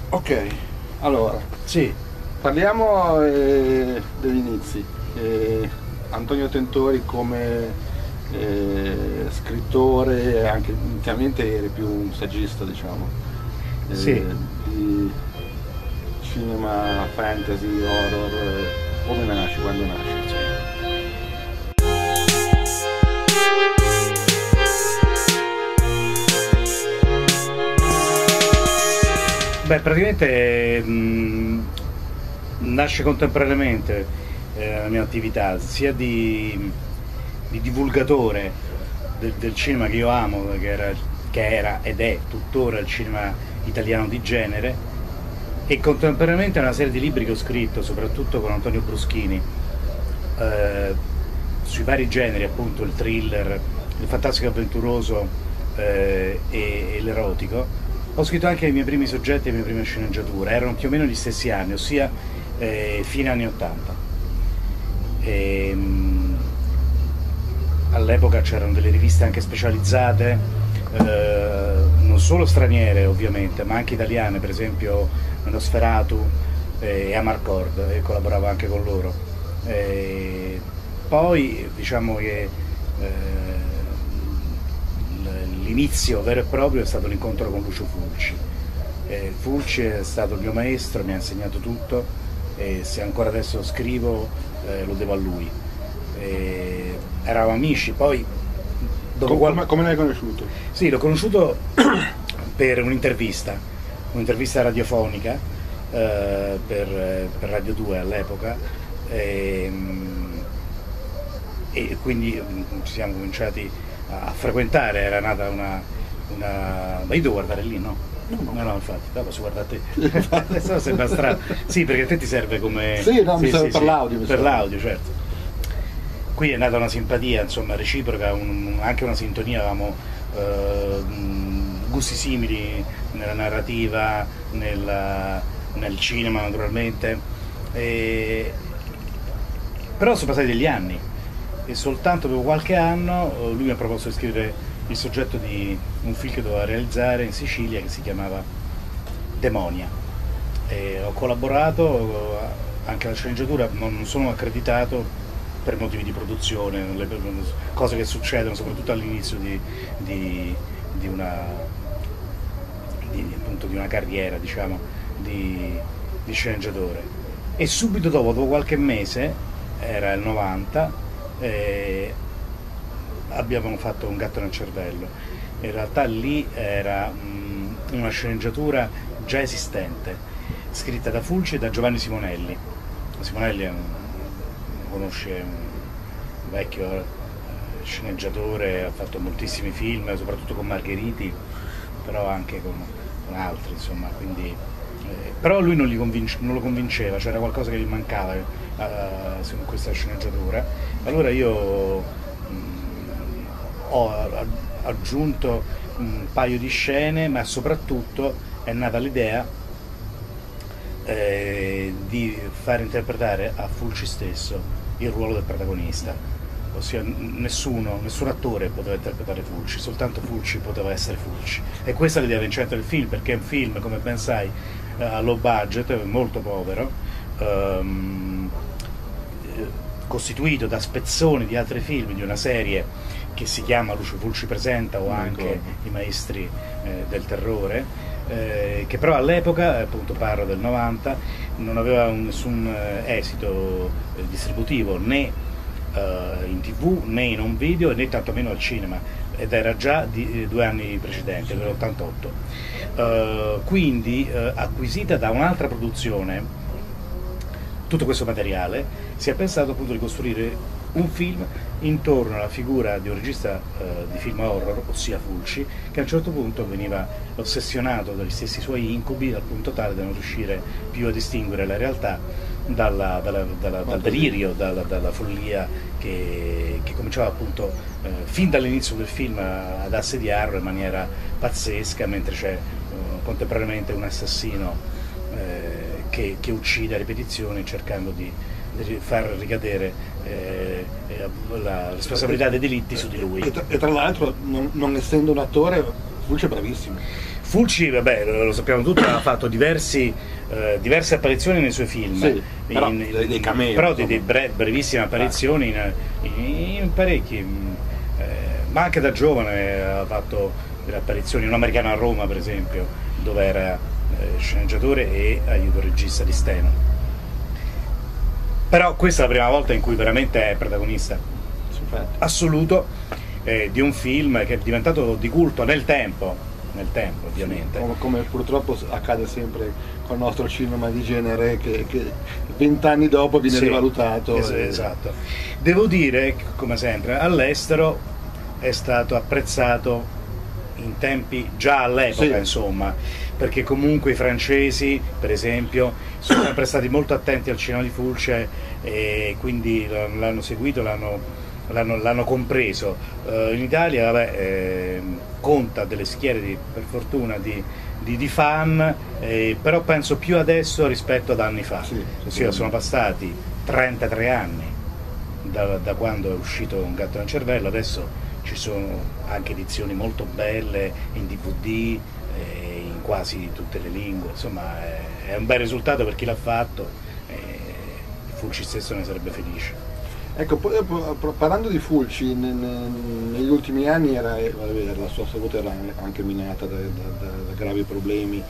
Ok, allora, Sì, parliamo degli inizi. Antonio Tentori come scrittore, anche inizialmente eri più un saggista, diciamo, sì. di cinema, fantasy, horror, come nasce, quando nasce? Beh, praticamente nasce contemporaneamente la mia attività, sia di divulgatore del cinema che io amo, che era ed è tuttora il cinema italiano di genere, e contemporaneamente una serie di libri che ho scritto, soprattutto con Antonio Bruschini, sui vari generi, appunto il thriller, il fantastico avventuroso e l'erotico. Ho scritto anche i miei primi soggetti e le mie prime sceneggiature, erano più o meno gli stessi anni, ossia fine anni 80. All'epoca c'erano delle riviste anche specializzate, non solo straniere ovviamente, ma anche italiane, per esempio Nosferatu e Amarcord, e collaboravo anche con loro. Poi diciamo che l'inizio vero e proprio è stato l'incontro con Lucio Fulci. Fulci è stato il mio maestro, mi ha insegnato tutto, e se ancora adesso scrivo lo devo a lui. Eravamo amici, poi dopo Come l'hai conosciuto? Sì, l'ho conosciuto per un'intervista radiofonica per Radio 2 all'epoca, e quindi ci siamo cominciati a frequentare, era nata una... Ma io devo guardare lì, no? No, infatti, posso guardare te. Adesso sembra strano. Sì, perché a te ti serve come... Sì, no, mi serve per l'audio. Per l'audio, certo. Qui è nata una simpatia, insomma, reciproca, anche una sintonia, avevamo gusti simili nella narrativa, nel cinema naturalmente. Però sono passati degli anni e soltanto dopo qualche anno lui mi ha proposto di scrivere il soggetto di un film che doveva realizzare in Sicilia, che si chiamava Demonia. Ho collaborato anche alla sceneggiatura, non sono accreditato per motivi di produzione, cose che succedono soprattutto all'inizio di una carriera, diciamo, di sceneggiatore. E subito dopo qualche mese, era il 90, abbiamo fatto Un gatto nel cervello. In realtà lì era una sceneggiatura già esistente, scritta da Fulci e da Giovanni Simonelli. Simonelli conosce, un vecchio sceneggiatore, ha fatto moltissimi film, soprattutto con Margheriti, però anche con altri, insomma, quindi, però lui non lo convinceva, c'era qualcosa che gli mancava su questa sceneggiatura. Allora io ho aggiunto un paio di scene, ma soprattutto è nata l'idea di far interpretare a Fulci stesso il ruolo del protagonista, ossia nessun attore poteva interpretare Fulci, soltanto Fulci poteva essere Fulci. E questa è l'idea vincente del film, perché è un film, come ben sai, a low budget, molto povero, costituito da spezzoni di altri film, di una serie che si chiama Lucio Fulci presenta, o anche I maestri del terrore, che però all'epoca, appunto parlo del 90, non aveva nessun esito distributivo, né in tv né in home video né tantomeno al cinema, ed era già di 2 anni precedenti, nell'88. Quindi acquisita da un'altra produzione tutto questo materiale, si è pensato appunto di costruire un film intorno alla figura di un regista di film horror, ossia Fulci, che a un certo punto veniva ossessionato dagli stessi suoi incubi, al punto tale da non riuscire più a distinguere la realtà dal delirio, dalla follia che cominciava appunto fin dall'inizio del film ad assediarlo in maniera pazzesca, mentre c'è contemporaneamente un assassino che uccide a ripetizione, cercando di far ricadere la responsabilità dei delitti su di lui. E tra l'altro, non essendo un attore, Fulci è bravissimo. Fulci, vabbè, lo sappiamo tutti, ha fatto diverse apparizioni nei suoi film, sì, però dei camei, però brevissime apparizioni in parecchi, ma anche da giovane ha fatto delle apparizioni, un americano a Roma per esempio, dove era sceneggiatore e aiuto regista di Steno. Però questa è la prima volta in cui veramente è protagonista assoluto di un film che è diventato di culto nel tempo ovviamente. Come purtroppo accade sempre col nostro cinema di genere, che 20 anni dopo viene rivalutato. Esatto. Devo dire che, come sempre, all'estero è stato apprezzato in tempi già all'epoca, insomma, perché comunque i francesi, per esempio, sono sempre stati molto attenti al cinema di Fulci e quindi l'hanno seguito, l'hanno compreso. In Italia conta delle schiere per fortuna di fan, però penso più adesso rispetto ad anni fa. Sono passati 33 anni da quando è uscito Un gatto nel cervello, adesso ci sono anche edizioni molto belle in DVD in quasi tutte le lingue, insomma è un bel risultato per chi l'ha fatto e Fulci stesso ne sarebbe felice. Ecco, parlando di Fulci, negli ultimi anni la sua salute era anche minata da gravi problemi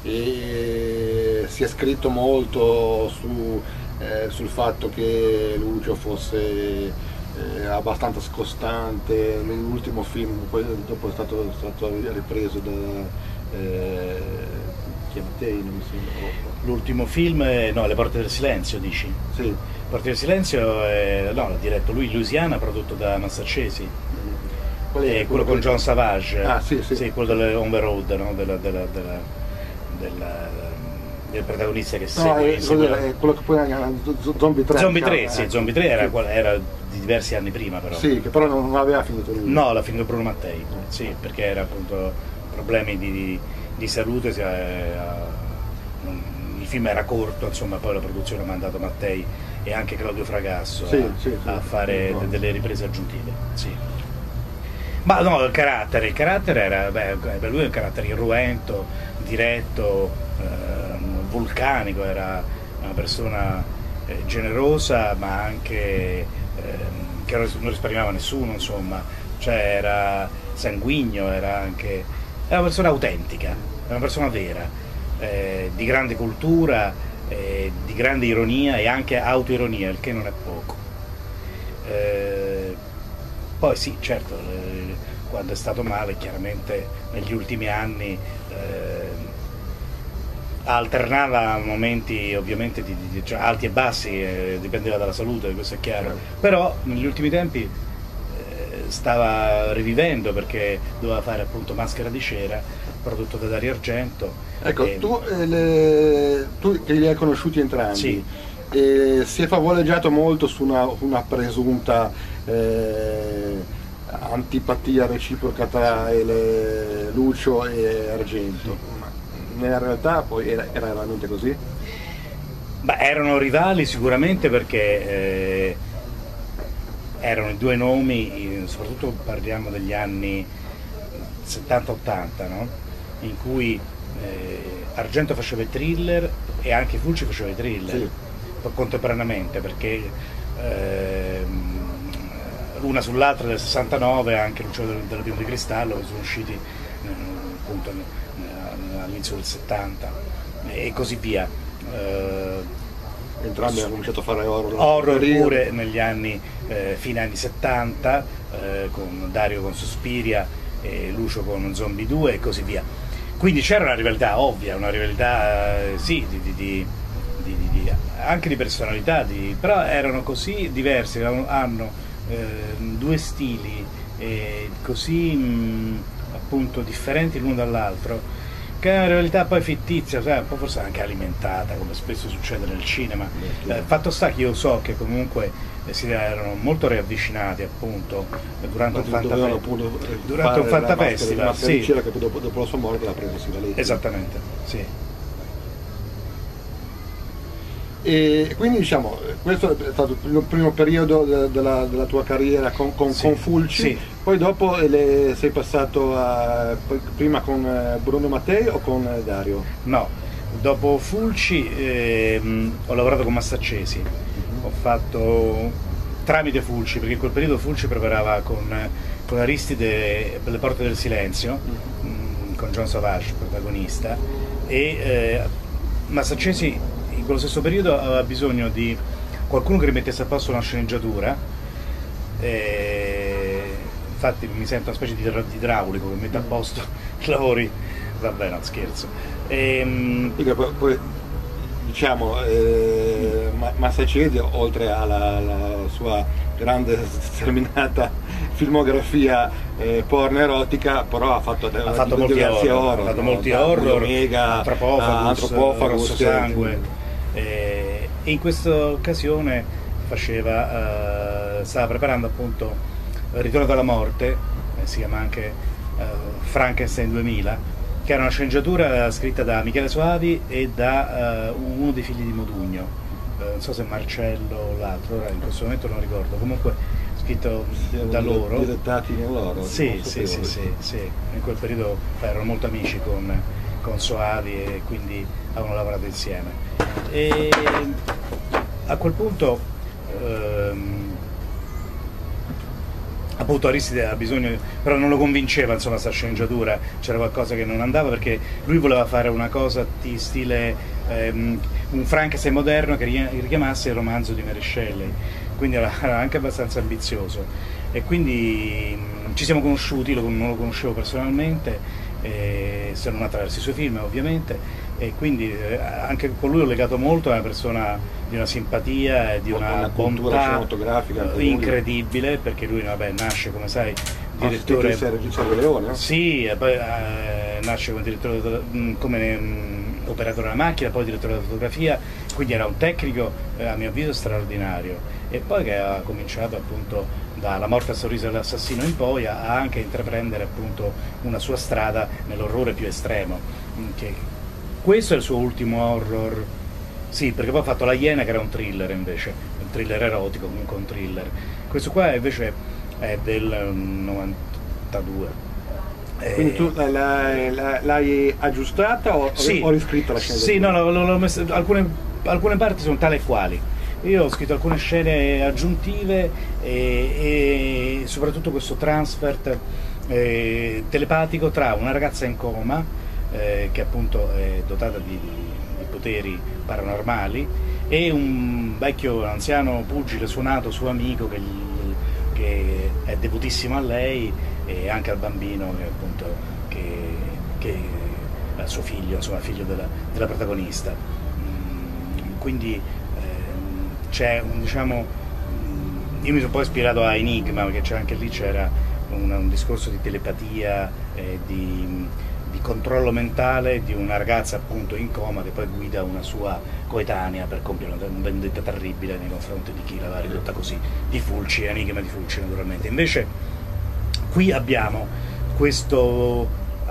e si è scritto molto sul fatto che Lucio fosse abbastanza scostante. L'ultimo film poi dopo è stato ripreso da Mattei, non mi sembra. L'ultimo film, no, Le porte del silenzio, dici? Sì. Porte del silenzio, no, l'ha diretto lui, Louisiana, prodotto da Massaccesi. Quello con John Savage. Ah, sì. Quello On the Road, no? Del protagonista che segue. Quello che poi era Zombie 3. Zombie 3, sì, Zombie 3 era di diversi anni prima, però. Sì, che però non aveva finito lui. No, l'ha finito Bruno Mattei, sì, perché era appunto problemi di salute, il film era corto, insomma, poi la produzione ha mandato Mattei e anche Claudio Fragasso a fare delle riprese aggiuntive. Sì. Ma no, il carattere era, per lui è un carattere irruento, diretto, vulcanico, era una persona generosa, ma anche che non risparmiava nessuno, insomma, cioè era sanguigno, era una persona autentica, una persona vera, di grande cultura, di grande ironia e anche autoironia, il che non è poco. Poi sì, certo, quando è stato male, chiaramente negli ultimi anni alternava momenti ovviamente cioè, alti e bassi, dipendeva dalla salute, questo è chiaro, però negli ultimi tempi stava rivivendo perché doveva fare appunto Maschera di cera, prodotto da Dario Argento. Ecco, tu che li hai conosciuti entrambi, sì. Si è favoleggiato molto su una presunta antipatia reciproca tra Lucio e Argento, ma nella realtà poi era veramente così? Beh, erano rivali sicuramente perché erano i due nomi, soprattutto parliamo degli anni 70-80, no? In cui Argento faceva i thriller e anche Fulci faceva i thriller, sì, contemporaneamente, perché l'una sull'altra del 69, anche l'Uccello della Pietra di Cristallo, che sono usciti appunto all'inizio del 70 e così via. Entrambi hanno cominciato a fare horror pure negli anni fine anni 70, con Dario con Suspiria e Lucio con Zombie 2 e così via. Quindi c'era una rivalità ovvia, una rivalità sì, anche di personalità, però erano così diversi, hanno due stili così appunto differenti l'uno dall'altro, che è una realtà poi fittizia, un po' forse anche alimentata, come spesso succede nel cinema. Fatto sta che io so che comunque si erano molto riavvicinati appunto durante un Fantafestival, sì. Che dopo la sua morte l'ha preso Sivaletti. Esattamente, sì. E quindi diciamo, questo è stato il primo periodo della tua carriera con Fulci, sì. Poi dopo sei passato prima con Bruno Mattei o con Dario? No, dopo Fulci ho lavorato con Massaccesi, ho fatto tramite Fulci, perché in quel periodo Fulci preparava con Aristide Le Porte del Silenzio, con John Savage protagonista, e Massaccesi in quello stesso periodo aveva bisogno di qualcuno che rimettesse a posto una sceneggiatura, infatti mi sento una specie di idraulico che mette a posto i lavori, vabbè no scherzo. Poi, diciamo, Massaccesi, oltre alla sua grande sterminata filmografia porno erotica, però ha fatto molti horror, ha fatto molti horror, Omega, Antropofagus, Rosso Sangue, e in questa occasione stava preparando appunto Ritorno dalla morte, si chiama anche Frankenstein 2000, che era una sceneggiatura scritta da Michele Soavi e da uno dei figli di Modugno, non so se Marcello o l'altro, ora in questo momento non ricordo, comunque scritto da loro. Direttati in loro? Sì, in quel periodo erano molto amici con Soavi e quindi avevano lavorato insieme. E a quel punto appunto Aristide aveva bisogno, però non lo convinceva insomma questa sceneggiatura, c'era qualcosa che non andava perché lui voleva fare una cosa di stile un Frankenstein moderno che richiamasse il romanzo di Mary Shelley, quindi era anche abbastanza ambizioso, e quindi ci siamo conosciuti, non lo conoscevo personalmente, se non attraverso i suoi film ovviamente, e quindi anche con lui ho legato molto, è una persona di una simpatia e di una cultura cinematografica incredibile, perché lui nasce come sai direttore regista del Leone, no? Sì, poi nasce come direttore come operatore della macchina, poi direttore della fotografia, quindi era un tecnico a mio avviso straordinario, e poi che ha cominciato appunto dalla morte a sorriso dell'assassino in poi a anche intraprendere appunto una sua strada nell'orrore più estremo, questo è il suo ultimo horror, sì, perché poi ha fatto La Iena che era un thriller invece, un thriller erotico, comunque un thriller, questo qua invece è del 92. Quindi tu l'hai aggiustata o riscritto la scena? Sì, no, l'ho messa, alcune parti sono tale e quali. Io ho scritto alcune scene aggiuntive e soprattutto questo transfert telepatico tra una ragazza in coma, che appunto è dotata di poteri paranormali, e un vecchio anziano pugile suonato suo amico che è devotissimo a lei e anche al bambino che appunto che è suo figlio, insomma figlio della protagonista. Quindi c'è diciamo, io mi sono poi ispirato a Enigma, perché anche lì c'era un discorso di telepatia, di controllo mentale di una ragazza appunto in coma che poi guida una sua coetanea per compiere una vendetta terribile nei confronti di chi l'aveva ridotta così, di Fulci, Enigma di Fulci naturalmente. Invece qui abbiamo questo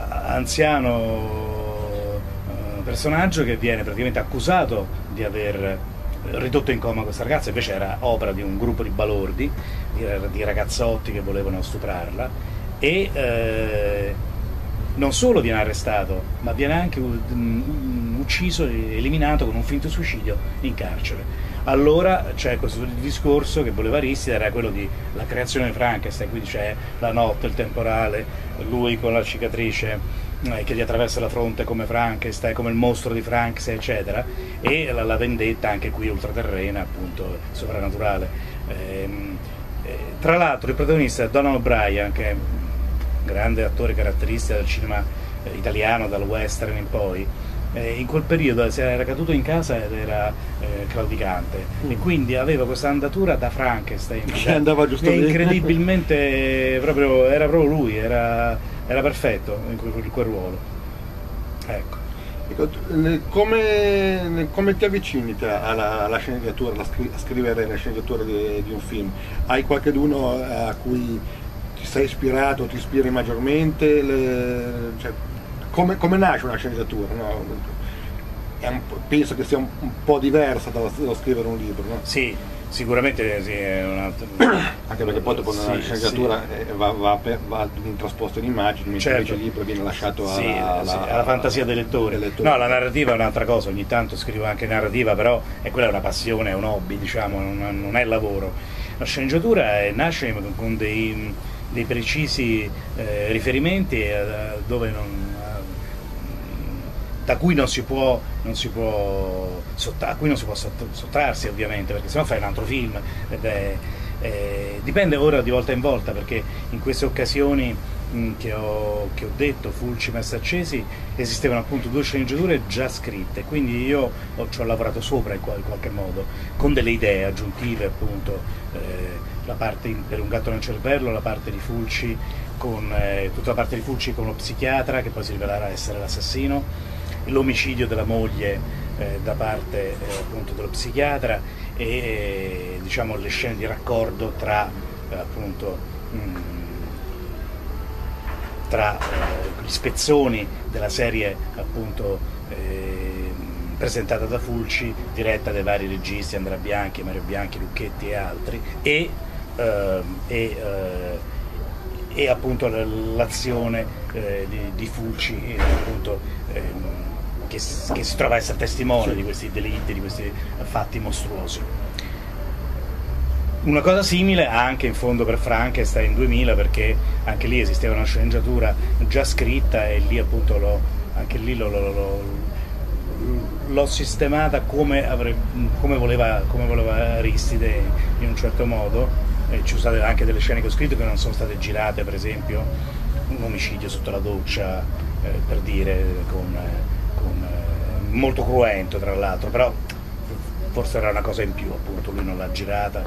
anziano personaggio che viene praticamente accusato di aver ridotto in coma questa ragazza, invece era opera di un gruppo di balordi, di ragazzotti che volevano stuprarla, e non solo viene arrestato, ma viene anche ucciso, eliminato con un finto suicidio in carcere. Allora c'è questo discorso che voleva Aristide, era quello di la creazione di Frankenstein, quindi c'è la notte, il temporale, lui con la cicatrice che gli attraversa la fronte come Frankenstein, come il mostro di Frankenstein, eccetera, e la vendetta anche qui ultraterrena, appunto, soprannaturale. Tra l'altro il protagonista è Donald O'Brien, che è grande attore caratteristico del cinema italiano, dal western in poi. In quel periodo era caduto in casa ed era claudicante, e quindi aveva questa andatura da Frankenstein, andava giusto lì. Incredibilmente era proprio lui, era perfetto in quel ruolo. Ecco. Come ti avvicini alla sceneggiatura, a scrivere la sceneggiatura di un film? Hai qualcuno a cui ti sei ispirato, ti ispiri maggiormente? Cioè, come nasce una sceneggiatura? No? penso che sia un po' diversa dallo scrivere un libro, no? Sì, sicuramente sì, è un altro... Anche perché poi dopo nella sceneggiatura va trasposto in immagini, mentre certo. invece il libro viene lasciato alla fantasia dei lettori. No, la narrativa è un'altra cosa, ogni tanto scrivo anche narrativa, però quella è una passione, è un hobby, diciamo, non è lavoro. La sceneggiatura nasce con dei precisi riferimenti dove da cui non si può sottrarsi, ovviamente, perché sennò fai un altro film. Dipende ora di volta in volta, perché in queste occasioni che ho detto, Fulci, Messe Accesi, esistevano appunto 2 sceneggiature già scritte, quindi io ci ho lavorato sopra in qualche modo, con delle idee aggiuntive, appunto, la parte per Un gatto nel cervello, la parte di Fulci tutta la parte di Fulci con lo psichiatra, che poi si rivelerà essere l'assassino, l'omicidio della moglie da parte appunto dello psichiatra, e diciamo le scene di raccordo tra appunto gli spezzoni della serie appunto presentata da Fulci, diretta dai vari registi, Andrea Bianchi, Mario Bianchi, Lucchetti e altri, e appunto l'azione di Fulci, appunto, che si trova a essere testimone di questi delitti, di questi fatti mostruosi. Una cosa simile anche in fondo per Frankenstein 2000, perché anche lì esisteva una sceneggiatura già scritta, e lì appunto l'ho sistemata come voleva Aristide, in un certo modo. Ci sono state anche delle scene che ho scritto che non sono state girate, per esempio un omicidio sotto la doccia, per dire, molto cruento tra l'altro, però forse era una cosa in più, appunto lui non l'ha girata.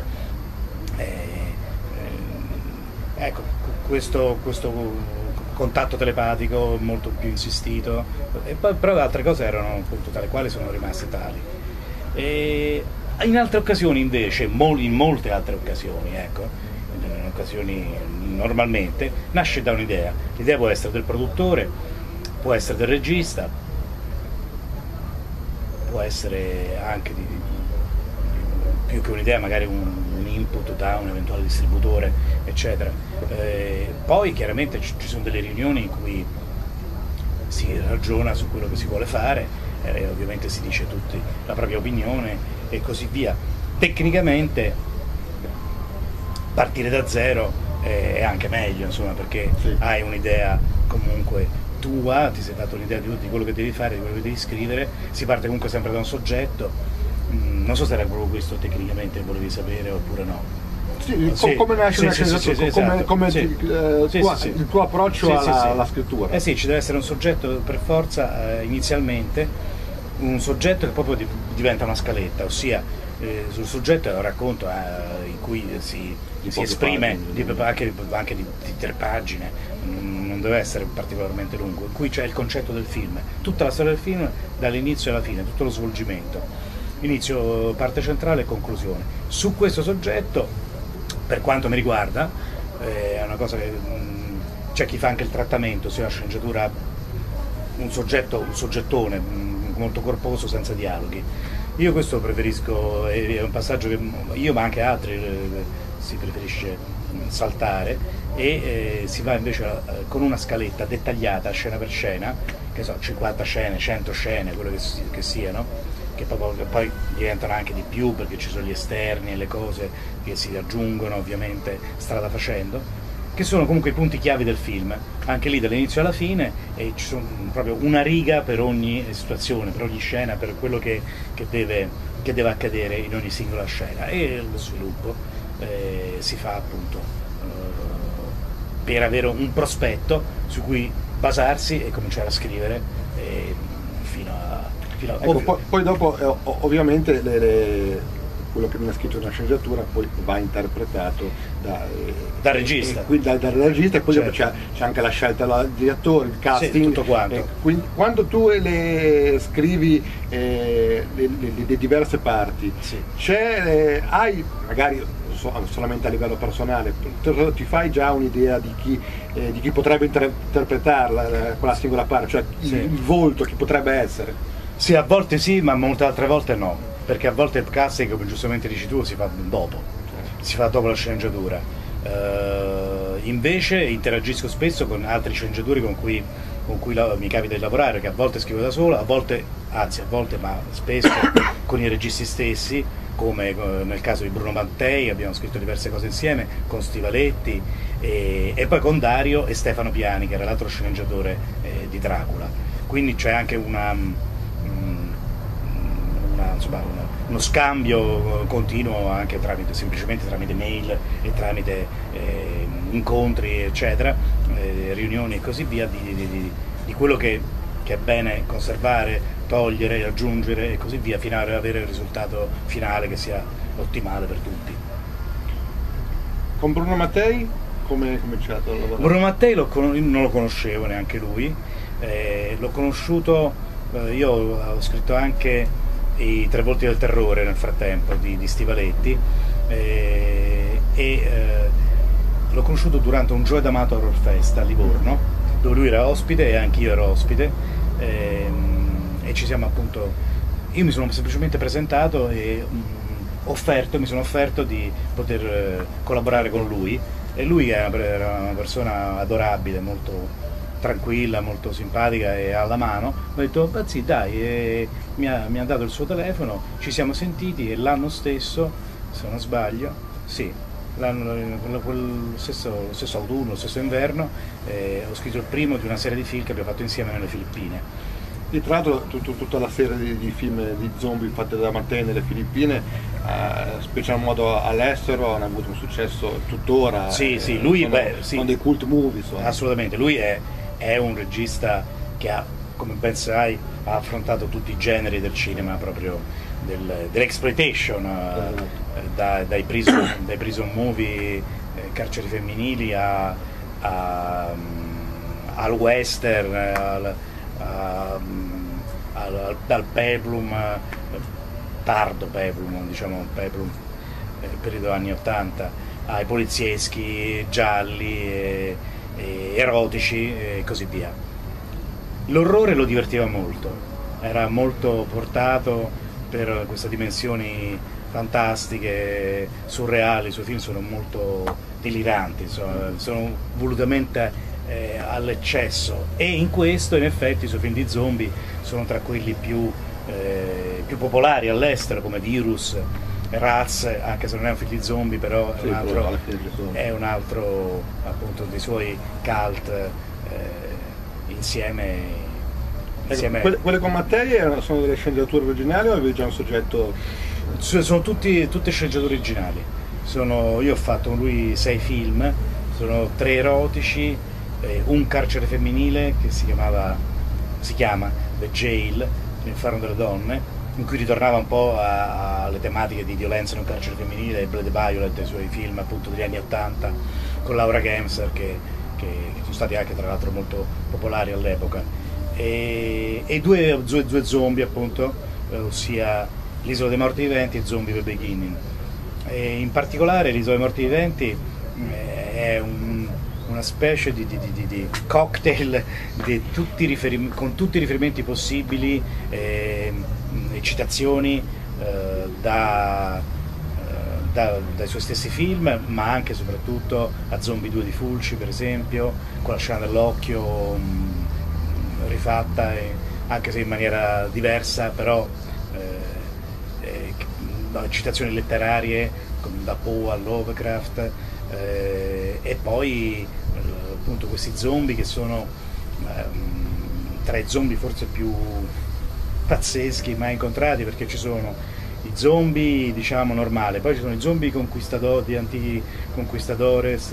Ecco, questo contatto telepatico molto più insistito, e poi, però altre cose erano appunto tale quali, sono rimaste tali. E in altre occasioni invece, in molte altre occasioni, ecco, in occasioni normalmente, nasce da un'idea. L'idea può essere del produttore, può essere del regista, può essere anche più che un'idea, magari un input da un eventuale distributore, eccetera. Poi chiaramente ci sono delle riunioni in cui si ragiona su quello che si vuole fare, ovviamente si dice tutti la propria opinione e così via. Tecnicamente partire da zero è anche meglio, insomma, perché hai un'idea comunque tua, ti sei dato un'idea di quello che devi fare, di quello che devi scrivere, si parte comunque sempre da un soggetto. Non so se era proprio questo tecnicamente volevi sapere oppure no. Come nasce una sceneggiatura, come il tuo approccio alla scrittura. Sì, ci deve essere un soggetto per forza, inizialmente, un soggetto che proprio diventa una scaletta, ossia sul soggetto è un racconto in cui si esprime anche di 3 pagine, non deve essere particolarmente lungo, in cui c'è il concetto del film, tutta la storia del film dall'inizio alla fine, tutto lo svolgimento, inizio, parte centrale e conclusione. Su questo soggetto, per quanto mi riguarda, è una cosa che c'è chi fa anche il trattamento, sia la sceneggiatura un soggettone molto corposo senza dialoghi. Io questo preferisco, è un passaggio che io ma anche altri si preferisce saltare, e si va invece con una scaletta dettagliata scena per scena, che so, 50 scene, 100 scene, quello che siano, che poi diventano anche di più perché ci sono gli esterni e le cose che si aggiungono ovviamente strada facendo, che sono comunque i punti chiavi del film, anche lì dall'inizio alla fine, e ci sono proprio una riga per ogni situazione, per ogni scena, per quello che deve accadere in ogni singola scena, e lo sviluppo si fa appunto per avere un prospetto su cui basarsi e cominciare a scrivere fino a ecco, poi dopo ovviamente quello che viene scritto nella sceneggiatura poi va interpretato dal regista, dal regista, e poi dopo c'è anche la scelta del direttore, il casting, tutto quanto. Quindi, quando tu scrivi le diverse parti, hai magari solamente a livello personale, ti fai già un'idea di chi potrebbe interpretarla, quella singola parte, cioè il volto, chi potrebbe essere? Sì, a volte sì, ma molte altre volte no, perché a volte il casting, come giustamente dici tu, si fa dopo, si fa dopo la sceneggiatura. Invece interagisco spesso con altri sceneggiatori con cui mi capita di lavorare, che a volte scrivo da solo, a volte, anzi a volte, ma spesso con i registi stessi, come nel caso di Bruno Mattei, abbiamo scritto diverse cose insieme, con Stivaletti, e poi con Dario e Stefano Piani, che era l'altro sceneggiatore di Dracula. Quindi c'è anche uno scambio continuo anche semplicemente tramite mail e tramite incontri, eccetera, riunioni e così via, di quello che è bene conservare, togliere, aggiungere e così via, fino ad avere il risultato finale che sia ottimale per tutti. Con Bruno Mattei come è cominciato a lavorare? Bruno Mattei non lo conoscevo neanche lui, l'ho conosciuto, io ho scritto anche i Tre volti del terrore nel frattempo di Stivaletti, l'ho conosciuto durante un Joe D'Amato Horror Fest a Livorno, dove lui era ospite e anch'io ero ospite, e ci siamo appunto, io mi sono semplicemente presentato e mi sono offerto di poter collaborare con lui, e lui era una persona adorabile, molto tranquilla, molto simpatica e alla mano. Ho detto, sì dai, e mi ha dato il suo telefono, ci sentiti, e l'anno stesso, se non sbaglio, sì, quel stesso autunno, lo stesso inverno, ho scritto il primo di una serie di film che abbiamo fatto insieme nelle Filippine. E tra l'altro tutta la serie di film di zombie fatte da Mattei nelle Filippine, special modo all'estero, hanno avuto un successo tuttora. Sì, lui sono dei cult movie. Assolutamente, lui è un regista che ha, come ben sai, ha affrontato tutti i generi del cinema, proprio dell'exploitation, dai prison movie, carceri femminili, al western, dal peplum, tardo peplum, diciamo peplum periodo anni 80, ai polizieschi, gialli, erotici e così via. L'orrore lo divertiva molto, era molto portato per queste dimensioni fantastiche, surreali. I suoi film sono molto deliranti, sono volutamente all'eccesso, e in questo in effetti i suoi film di zombie sono tra quelli più popolari all'estero, come Virus, Rats, anche se non è un film di zombie, però è un altro appunto dei suoi cult, insieme. Quelle con Mattei sono delle sceneggiature originali o avevi già un soggetto? Sono tutte sceneggiature originali. Io ho fatto con lui 6 film, sono 3 erotici, un carcere femminile che si chiama The Jail, l'inferno delle donne, in cui ritornava un po' alle tematiche di violenza in un carcere femminile, e Blade Violet, i suoi film appunto degli anni 80 con Laura Gemser, che sono stati anche tra l'altro molto popolari all'epoca, e due zombie appunto, ossia L'Isola dei Morti Viventi e Zombie The Beginning. E in particolare L'Isola dei Morti Viventi è una specie di cocktail con tutti i riferimenti possibili, e citazioni dai suoi stessi film, ma anche e soprattutto a Zombie 2 di Fulci, per esempio, con la scena dell'occhio rifatta, anche se in maniera diversa, però citazioni letterarie da Poe a Lovecraft, e poi appunto questi zombie che sono tra i zombie forse più pazzeschi mai incontrati, perché ci sono i zombie diciamo normali, poi ci sono i zombie di antichi conquistadores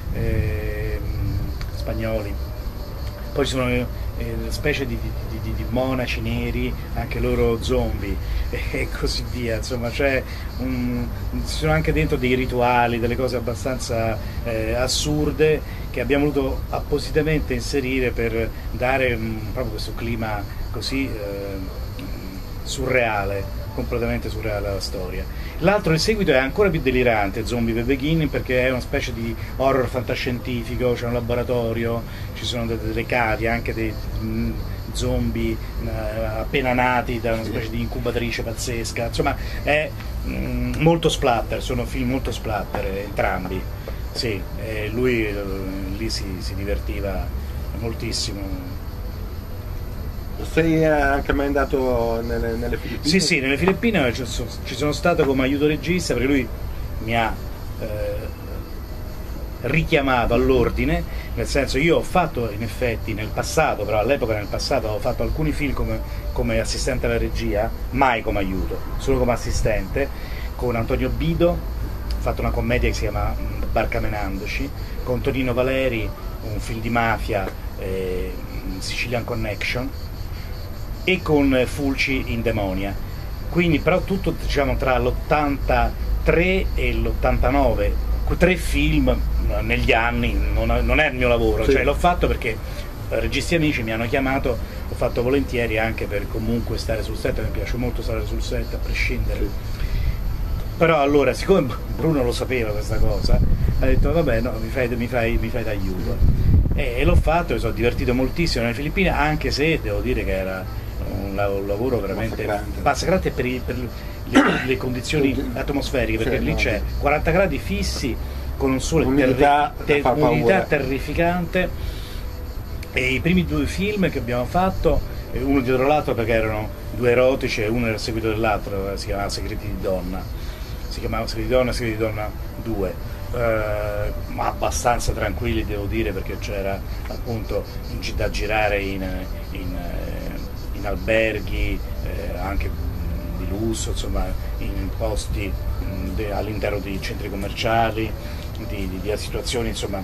spagnoli, poi ci sono specie di monaci neri, anche loro zombie, e così via. Insomma, ci sono anche dentro dei rituali, delle cose abbastanza assurde, che abbiamo voluto appositamente inserire per dare proprio questo clima così surreale, completamente surreale alla storia. L'altro, il seguito, è ancora più delirante, Zombie The Beginning, perché è una specie di horror fantascientifico, c'è un laboratorio, ci sono delle cavie, anche zombie appena nati da una specie di incubatrice pazzesca, insomma è molto splatter, sono film molto splatter entrambi, sì, lui lì si divertiva moltissimo. Sei anche mai andato nelle Filippine? Sì, nelle Filippine ci sono stato come aiuto regista, perché lui mi ha richiamato all'ordine, nel senso, io ho fatto in effetti nel passato, però all'epoca nel passato ho fatto alcuni film come assistente alla regia, mai come aiuto, solo come assistente, con Antonio Bido, ho fatto una commedia che si chiama Barcamenandoci, con Tonino Valeri, un film di mafia, Sicilian Connection, e con Fulci in Demonia. Quindi però tutto, diciamo, tra l'83 e l'89, 3 film negli anni, non è il mio lavoro, sì. Cioè l'ho fatto perché registi amici mi hanno chiamato, l'ho fatto volentieri anche per comunque stare sul set, mi piace molto stare sul set a prescindere. Sì. Però allora, siccome Bruno lo sapeva questa cosa, ha detto vabbè, no, mi fai d'aiuto. E l'ho fatto, mi sono divertito moltissimo nelle Filippine, anche se devo dire che era un lavoro veramente massacrante per le condizioni atmosferiche, perché lì c'è 40 gradi fissi con un sole, umidità terrificante, e i primi 2 film che abbiamo fatto, uno dietro l'altro perché erano 2 erotici e uno era il seguito dell'altro, si chiamava Segreti di Donna, Segreti di Donna 2, ma abbastanza tranquilli, devo dire, perché c'era appunto da girare in alberghi, anche di lusso, insomma, in posti all'interno di centri commerciali, di situazioni, insomma,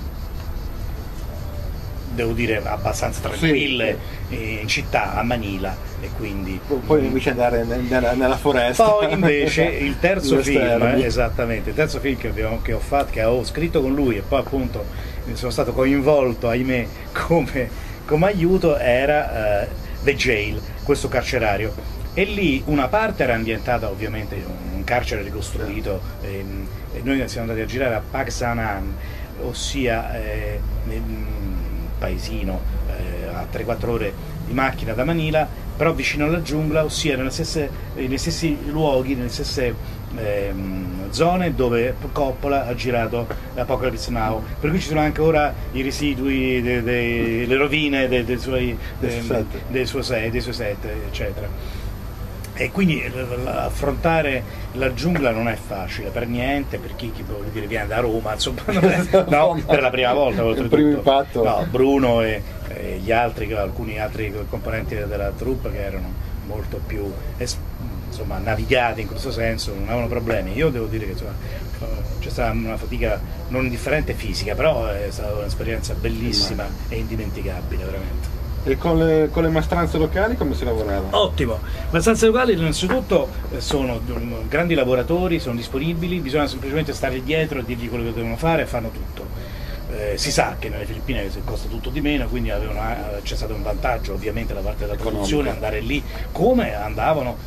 devo dire abbastanza tranquille, sì. In città, a Manila, e quindi poi invece andare nella foresta. Poi invece il terzo film, esattamente, il terzo film che ho fatto, che ho scritto con lui e poi appunto sono stato coinvolto, ahimè, come aiuto, era The Jail, questo carcerario, e lì una parte era ambientata ovviamente in un carcere ricostruito, e noi siamo andati a girare a Pagsanaan, ossia nel paesino a 3-4 ore di macchina da Manila, però vicino alla giungla, ossia nei stessi luoghi, nelle stesse zone dove Coppola ha girato Apocalypse Now, per cui ci sono anche ora i residui, le rovine dei suoi set, eccetera. E quindi affrontare la giungla non è facile per niente, per chi vuol dire, viene da Roma, insomma, no, per la prima volta, il primo impatto. No, Bruno e gli altri, alcuni altri componenti della troupe che erano molto più insomma, navigati in questo senso, non avevano problemi. Io devo dire che insomma, c'è stata una fatica non indifferente fisica, però è stata un'esperienza bellissima e indimenticabile, veramente. E con le maestranze locali come si lavorava? Ottimo, le maestranze locali innanzitutto sono grandi lavoratori, sono disponibili, bisogna semplicemente stare dietro e dirgli quello che devono fare e fanno tutto. Si sa che nelle Filippine costa tutto di meno, quindi c'è stato un vantaggio ovviamente da parte della produzione andare lì come andavano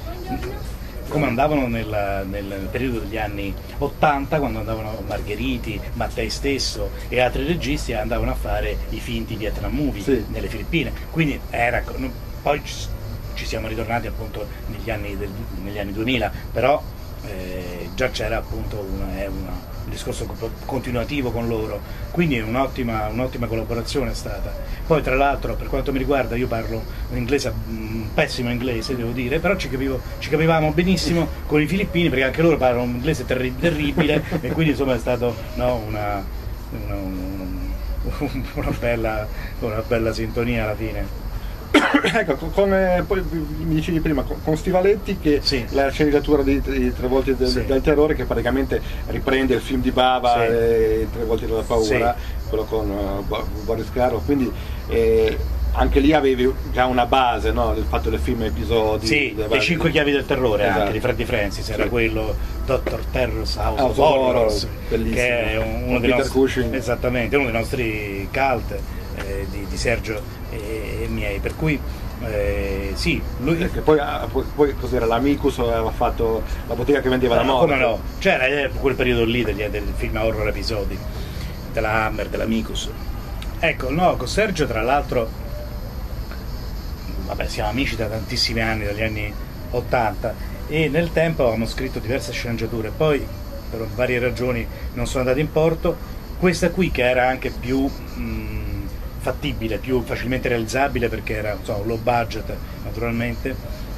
nel periodo degli anni 80, quando andavano Margheriti, Mattei stesso e altri registi andavano a fare i finti Vietnam movie nelle Filippine, quindi poi ci siamo ritornati appunto negli anni 2000, però già c'era appunto un discorso continuativo con loro, quindi un'ottima collaborazione è stata. Poi tra l'altro, per quanto mi riguarda, io parlo un inglese, pessimo inglese devo dire, però ci capivamo benissimo con i filippini, perché anche loro parlano un inglese terribile e quindi insomma è stato una bella sintonia alla fine. Ecco, poi mi dicevi prima con Stivaletti che la sceneggiatura di Tre Volti del Terrore, che praticamente riprende il film di Bava, Tre Volti della Paura, quello con Boris Karloff, quindi anche lì avevi già una base, no? Del fatto del film episodi. Le 5 chiavi del terrore, anche di Freddy Francis, era quello Dr. Terror's House of Horrors, che è uno dei nostri cult, di Sergio e miei, per cui lui perché poi cos'era, l'Amicus aveva fatto la bottega che vendeva la morte. Come no, c'era quel periodo lì del film horror episodi, della Hammer, dell'Amicus. Ecco, no, con Sergio tra l'altro vabbè, siamo amici da tantissimi anni, dagli anni 80, e nel tempo avevamo scritto diverse sceneggiature, poi per varie ragioni non sono andate in porto. Questa qui, che era anche più fattibile, più facilmente realizzabile, perché era, insomma, un low budget naturalmente,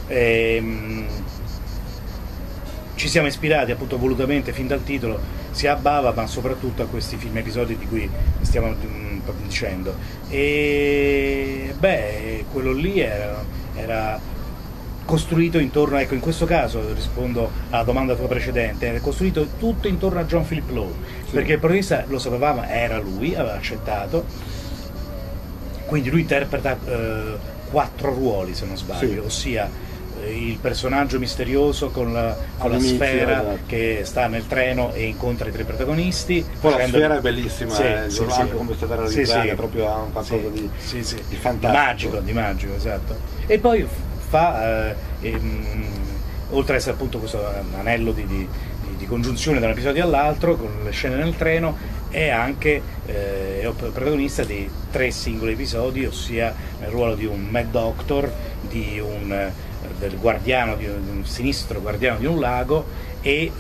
ci siamo ispirati appunto volutamente fin dal titolo sia a Bava, ma soprattutto a questi film episodi di cui stiamo dicendo. E beh, quello lì era costruito intorno, ecco, in questo caso rispondo alla domanda tua precedente, era costruito tutto intorno a John Philip Lowe, sì. Perché il protagonista, lo sapevamo, era lui, aveva accettato, quindi lui interpreta 4 ruoli, se non sbaglio, sì. Ossia il personaggio misterioso con la sfera, esatto, che sta nel treno e incontra i 3 protagonisti. Poi la sfera è bellissima, sì, anche come è stata realizzata, è proprio qualcosa di fantastico. Di magico, esatto. E poi fa, oltre ad essere appunto questo anello di congiunzione da un episodio all'altro, con le scene nel treno, è anche protagonista di 3 singoli episodi, ossia nel ruolo di un Mad Doctor, del guardiano, di un sinistro guardiano di un lago, e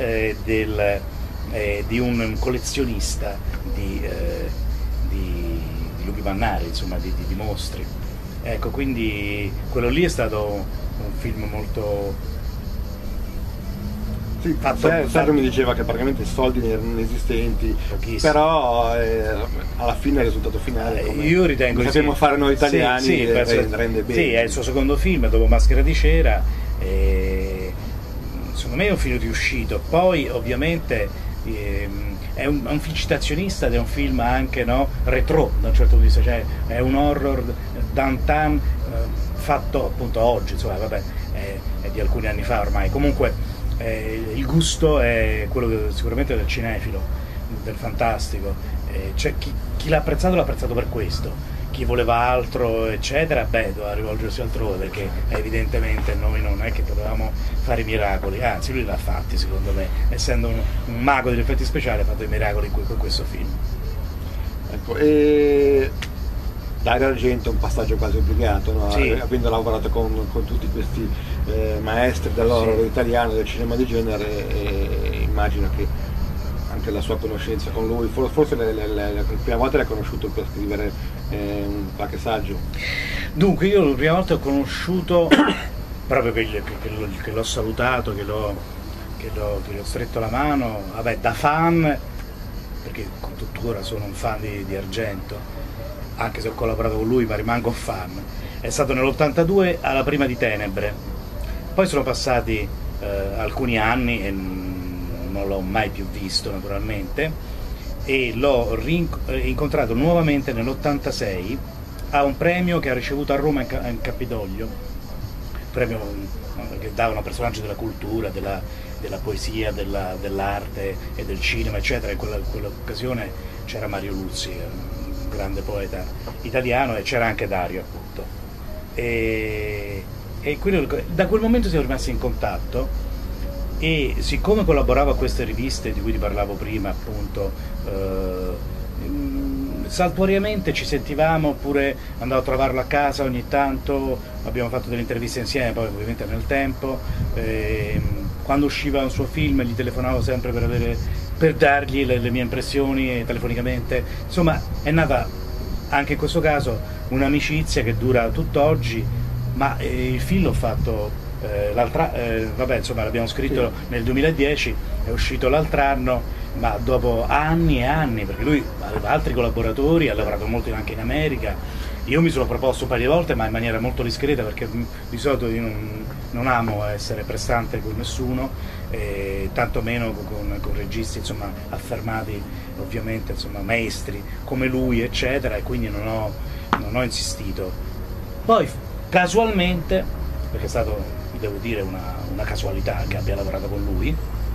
di un collezionista di lupi mannari, insomma, di mostri. Ecco, quindi quello lì è stato un film molto... Sì, Sergio mi diceva che praticamente i soldi erano inesistenti, però alla fine il risultato finale, io ritengo che sappiamo fare noi italiani, rende bene. Sì, è il suo secondo film dopo Maschera di Cera, e secondo me è un film riuscito. Poi ovviamente è un film citazionista ed è un film anche, no, retro da un certo punto di vista, cioè è un horror downtown fatto appunto oggi, insomma, vabbè, è di alcuni anni fa ormai. Comunque il gusto è quello sicuramente del cinefilo, del fantastico. C'è chi l'ha apprezzato per questo, chi voleva altro eccetera, beh, doveva rivolgersi altrove, perché evidentemente noi non è che potevamo fare i miracoli, anzi lui l'ha fatti, secondo me, essendo un mago degli effetti speciali, ha fatto i miracoli con questo film. Ecco, e Dario Argento è un passaggio quasi obbligato, no? Sì. Avendo lavorato con tutti questi maestri dell'horror, sì, italiano, del cinema di genere, immagino che anche la sua conoscenza con lui, forse la prima volta l'hai conosciuto per scrivere qualche saggio. Dunque io la prima volta ho conosciuto proprio che l'ho salutato, che gli ho stretto la mano, vabbè, da fan, perché tuttora sono un fan di Argento, anche se ho collaborato con lui, ma rimango un fan. È stato nell'82 alla Prima di Tenebre, poi sono passati alcuni anni e non l'ho mai più visto naturalmente, e l'ho incontrato nuovamente nell'86 a un premio che ha ricevuto a Roma in Campidoglio, premio che davano a personaggi della cultura, della poesia, dell'arte e del cinema eccetera. In quell'occasione c'era Mario Luzzi, un grande poeta italiano, e c'era anche Dario appunto, e da quel momento siamo rimasti in contatto, e siccome collaboravo a queste riviste di cui ti parlavo prima appunto, saltuariamente ci sentivamo, oppure andavo a trovarlo a casa ogni tanto, abbiamo fatto delle interviste insieme, poi ovviamente nel tempo, quando usciva un suo film gli telefonavo sempre per dargli le mie impressioni telefonicamente. Insomma, è nata anche in questo caso un'amicizia che dura tutt'oggi, ma il film l'ho fatto vabbè, insomma, l'abbiamo scritto nel 2010, è uscito l'altro anno, ma dopo anni e anni, perché lui aveva altri collaboratori, ha lavorato molto anche in America. Io mi sono proposto un paio di volte, ma in maniera molto discreta, perché di solito io non amo essere prestante con nessuno, tanto meno con registi, insomma, affermati, ovviamente, insomma, maestri come lui eccetera, e quindi non ho insistito. Poi casualmente, perché è stato, devo dire, una casualità che abbia lavorato con lui,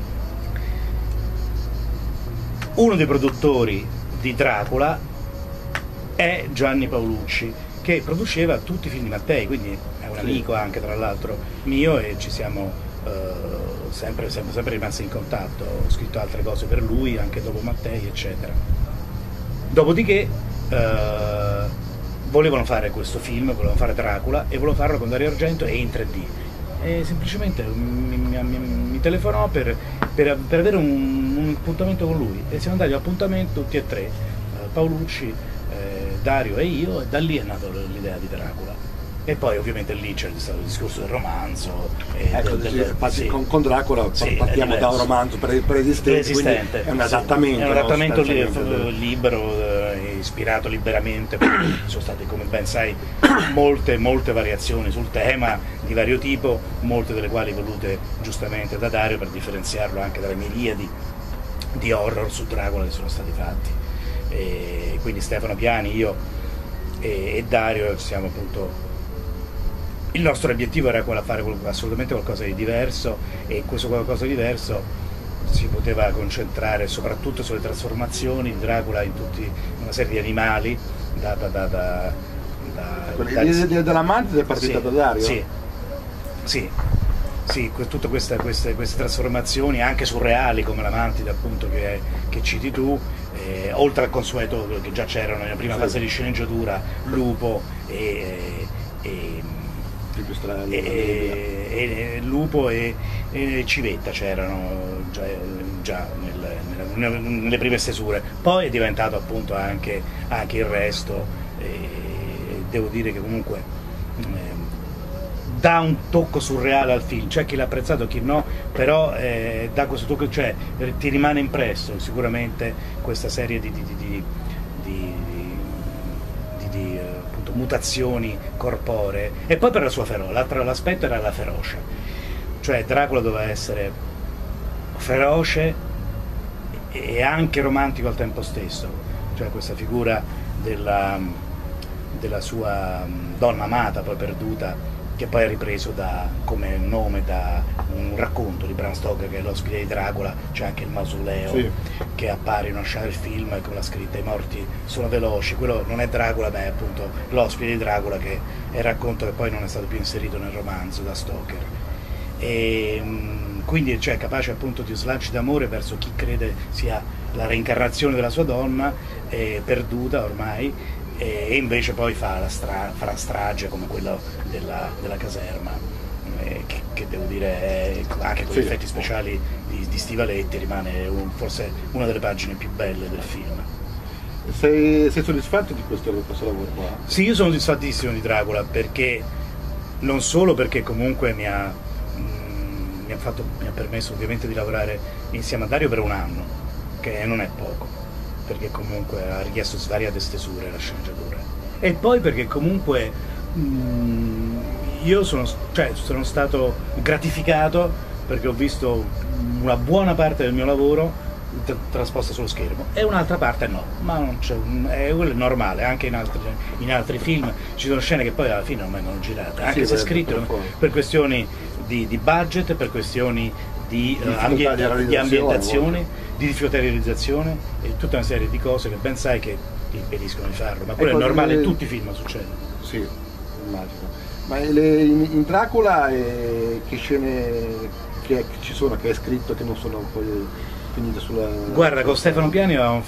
uno dei produttori di Dracula è Gianni Paolucci, che produceva tutti i film di Mattei, quindi è un amico anche, tra l'altro, mio, e ci siamo sempre rimasti in contatto. Ho scritto altre cose per lui anche dopo Mattei eccetera. Dopodiché volevano fare questo film, volevano fare Dracula e volevano farlo con Dario Argento e in 3D. E semplicemente mi telefonò per avere un appuntamento con lui e siamo andati all'appuntamento tutti e tre, Paolucci, Dario e io, e da lì è nata l'idea di Dracula. E poi ovviamente lì c'è stato il discorso del romanzo. Sì. Con Dracula partiamo da un romanzo preesistente, è un adattamento. È un adattamento libero, ispirato liberamente, ci sono state, come ben sai, molte variazioni sul tema di vario tipo, molte delle quali volute giustamente da Dario per differenziarlo anche dalle miriadi di horror su Dracula che sono stati fatti. E quindi Stefano Piani, io e Dario siamo appunto. Il nostro obiettivo era quello di fare assolutamente qualcosa di diverso, e questo qualcosa di diverso si poteva concentrare soprattutto sulle trasformazioni di Dracula in una serie di animali della Mantide è partita da Dario? Sì, tutte queste trasformazioni anche surreali come la Mantide appunto che citi tu, oltre al consueto che già c'erano nella prima fase di sceneggiatura, Lupo Lupo e Civetta c'erano già nelle prime stesure, poi è diventato appunto anche il resto, e devo dire che comunque dà un tocco surreale al film, c'è chi l'ha apprezzato, chi no, però dà questo tocco, cioè ti rimane impresso sicuramente questa serie di appunto mutazioni corporee. E poi per la sua ferocia, l'altro aspetto era la ferocia, cioè Dracula doveva essere feroce e anche romantico al tempo stesso, cioè questa figura della sua donna amata poi perduta, che poi è ripreso come nome da un racconto di Bram Stoker che è L'ospite di Dracula. C'è anche il mausoleo che appare in una scena del film con la scritta "I morti sono veloci". Quello non è Dracula, ma è appunto L'ospite di Dracula, che è il racconto che poi non è stato più inserito nel romanzo da Stoker. E quindi cioè, capace appunto di slanci d'amore verso chi crede sia la reincarnazione della sua donna, perduta ormai, e invece poi fa la strage come quella della caserma, che devo dire anche con gli effetti speciali di Stivaletti rimane forse una delle pagine più belle del film. Sei soddisfatto di questo lavoro qua? Sì, io sono soddisfattissimo di Dracula, perché non solo perché comunque mi ha permesso ovviamente di lavorare insieme a Dario per un anno, che non è poco, perché comunque ha richiesto svariate stesure la sceneggiatura, e poi perché comunque io sono stato gratificato perché ho visto una buona parte del mio lavoro trasposta sullo schermo e un'altra parte no, ma non c'è, quello è normale, anche in altri film ci sono scene che poi alla fine non vengono girate, anche se scritte per questioni di budget, per questioni di ambientazione, di difficoltà di realizzazione e tutta una serie di cose che ben sai che ti impediscono di farlo, ma quello è normale, in tutti i film succede. Sì, immagino. Ma in Dracula che scene che ci sono, che hai scritto, che non sono poi finite sulla... Guarda, con Stefano Piani avevamo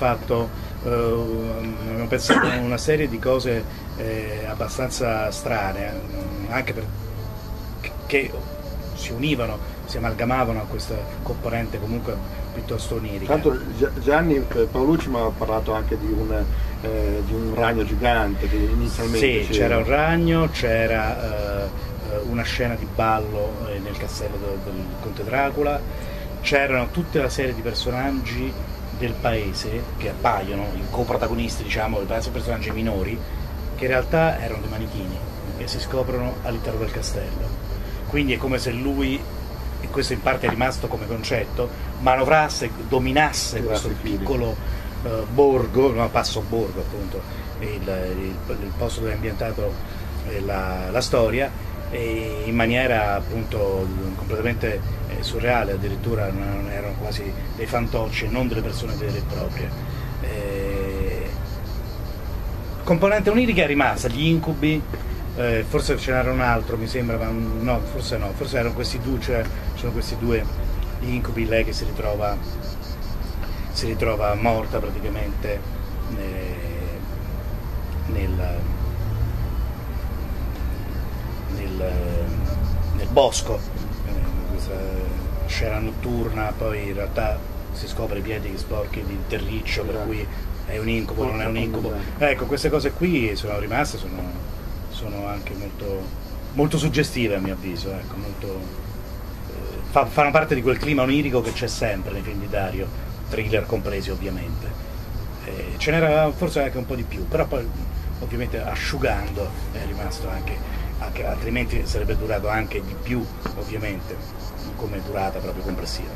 pensato a una serie di cose abbastanza strane, anche perché si univano, si amalgamavano a questa componente comunque piuttosto onirica. Tanto Gianni Paolucci mi ha parlato anche di un ragno gigante che inizialmente... Sì, c'era un ragno, c'era una scena di ballo nel castello del conte Dracula, c'erano tutta la serie di personaggi del paese che appaiono, i coprotagonisti, diciamo, personaggi minori, che in realtà erano dei manichini e si scoprono all'interno del castello. Quindi è come se lui, e questo in parte è rimasto come concetto, manovrasse, dominasse questo piccolo borgo, no, passo borgo appunto, il posto dove è ambientato la storia, e in maniera appunto completamente surreale, addirittura erano quasi dei fantocci e non delle persone vere e proprie. Componente onirica è rimasta, gli incubi, forse ce n'era un altro mi sembra, ma no, forse erano questi due, cioè sono questi due gli incubi, lei che si ritrova morta praticamente nel bosco, questa scena notturna, poi in realtà si scopre i piedi sporchi di terriccio, per cui è un incubo, non è un incubo. Ecco, queste cose qui sono rimaste, sono anche molto suggestive a mio avviso, ecco, fanno parte di quel clima onirico che c'è sempre nei film di Dario, thriller compresi ovviamente. Ce n'era forse anche un po' di più, però poi ovviamente asciugando è rimasto anche altrimenti sarebbe durato anche di più, ovviamente, come durata proprio complessiva.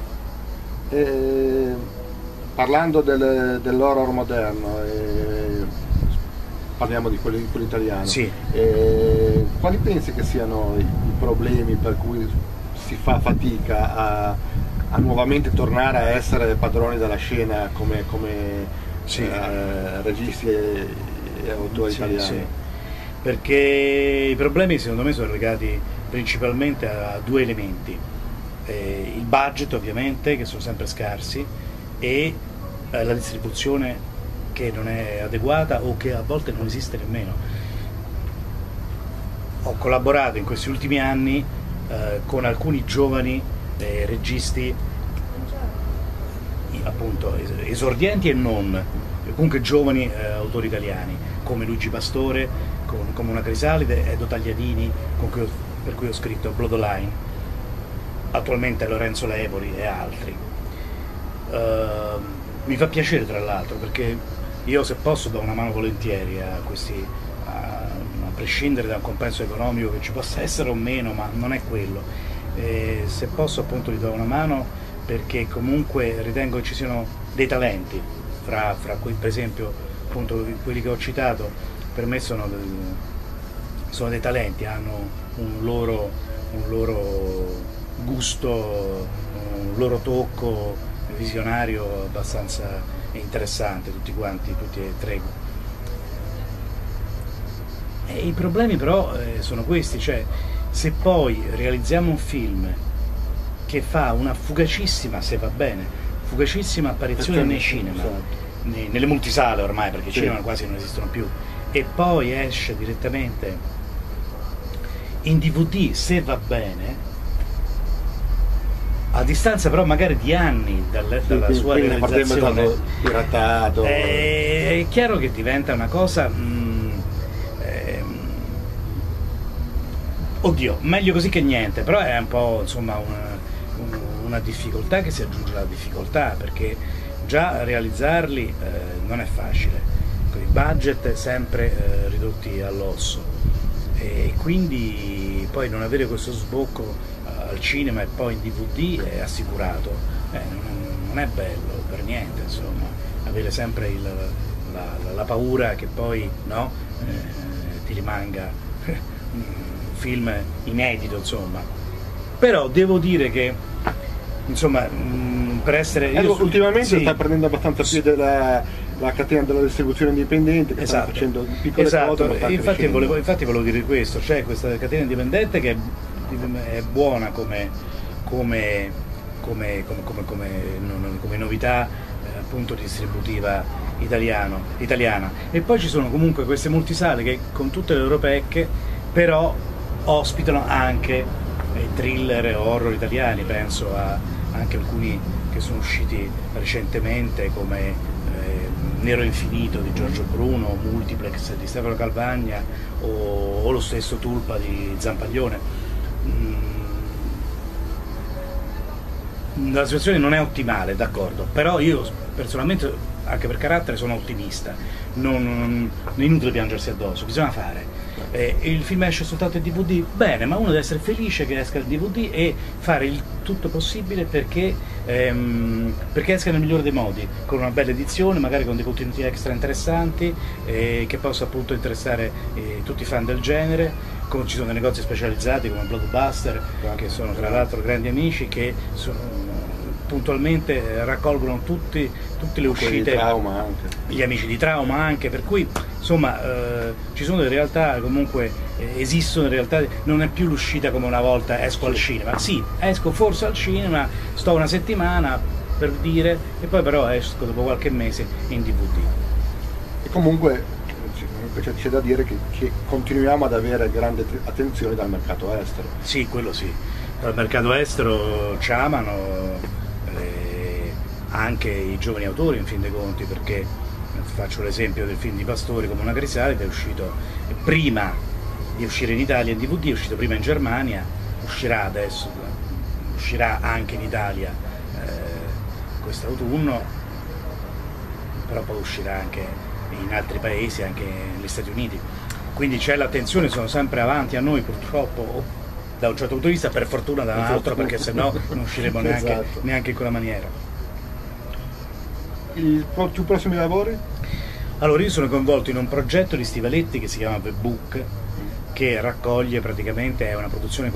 Parlando dell'horror moderno, parliamo di quello italiano, sì. Quali pensi che siano i problemi per cui si fa fatica a nuovamente tornare a essere padroni della scena come sì. Registi e autori italiani? Sì. Perché i problemi secondo me sono legati principalmente a due elementi, il budget ovviamente, che sono sempre scarsi, e la distribuzione che non è adeguata o che a volte non esiste nemmeno. Ho collaborato in questi ultimi anni con alcuni giovani registi, appunto esordienti e non, comunque giovani autori italiani, come Luigi Pastore, come Una Crisalide, Edo Tagliadini, per cui ho scritto Bloodline, attualmente Lorenzo Lepori e altri. Mi fa piacere tra l'altro, perché io, se posso, do una mano volentieri a questi, a prescindere da un compenso economico che ci possa essere o meno, ma non è quello. Se posso, appunto, gli do una mano, perché comunque ritengo che ci siano dei talenti fra cui, per esempio, appunto, quelli che ho citato, per me sono dei talenti, hanno un loro gusto, un loro tocco visionario abbastanza interessante, tutti e tre. E i problemi però sono questi, cioè se poi realizziamo un film che fa una fugacissima, se va bene, fugacissima apparizione nei cinema, nelle multisale ormai, perché i cinema quasi non esistono più, e poi esce direttamente in DVD, se va bene, a distanza però magari di anni dalla sua realizzazione, piratato, è chiaro che diventa una cosa oddio, meglio così che niente, però è un po', insomma, una difficoltà che si aggiunge alla difficoltà, perché già realizzarli non è facile, con i budget sempre ridotti all'osso, e quindi poi non avere questo sbocco al cinema e poi in DVD è assicurato, non è bello per niente, insomma, avere sempre la paura che poi ti rimanga un film inedito, insomma. Però devo dire che, insomma, per essere... ultimamente sta prendendo abbastanza piede la catena della distribuzione indipendente, che sta facendo piccole cose, ma infatti volevo dire questo, cioè questa catena indipendente che è buona come novità appunto distributiva italiana, e poi ci sono comunque queste multisale che, con tutte le loro pecche, però ospitano anche thriller e horror italiani. Penso a anche alcuni che sono usciti recentemente, come Nero Infinito di Giorgio Bruno, Multiplex di Stefano Calvagna, o lo stesso Tulpa di Zampaglione. La situazione non è ottimale, d'accordo, però io personalmente, anche per carattere, sono ottimista, non è inutile piangersi addosso, bisogna fare. Il film esce soltanto in DVD, bene, ma uno deve essere felice che esca il DVD e fare il tutto possibile perché esca nel migliore dei modi, con una bella edizione, magari con dei contenuti extra interessanti, che possa appunto interessare tutti i fan del genere. Ci sono dei negozi specializzati come Blockbuster, che sono tra l'altro grandi amici, che puntualmente raccolgono tutte le uscite, gli amici di Trauma anche, per cui insomma ci sono delle realtà, comunque esistono realtà, non è più l'uscita come una volta, esco al cinema, sì, esco forse al cinema, sto una settimana per dire, e poi però esco dopo qualche mese in DVD. E comunque invece c'è da dire che continuiamo ad avere grande attenzione dal mercato estero. Sì, quello sì. Dal mercato estero ci amano anche i giovani autori in fin dei conti, perché faccio l'esempio del film di Pastori come una crisalide, è uscito prima di uscire in Italia in DVD, è uscito prima in Germania, uscirà adesso, uscirà anche in Italia quest'autunno, però poi uscirà anche in altri paesi, anche negli Stati Uniti. Quindi c'è l'attenzione, sono sempre avanti a noi purtroppo, da un certo punto di vista, per fortuna da un altro, perché sennò non usciremo neanche in quella maniera. I più prossimi lavori? Allora, io sono coinvolto in un progetto di Stivaletti che si chiama Webbook, che raccoglie praticamente, è una produzione,